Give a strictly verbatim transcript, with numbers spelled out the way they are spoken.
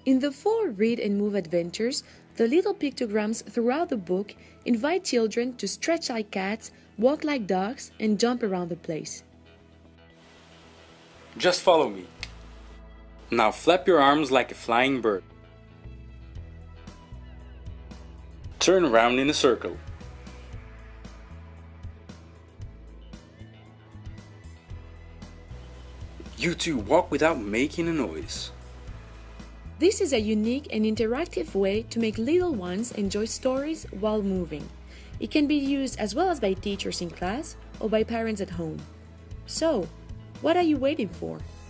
In the four Read and Move adventures, the little pictograms throughout the book invite children to stretch like cats, walk like dogs, and jump around the place. Just follow me. Now flap your arms like a flying bird. Turn around in a circle. You two walk without making a noise. This is a unique and interactive way to make little ones enjoy stories while moving. It can be used as well as by teachers in class or by parents at home. So, what are you waiting for?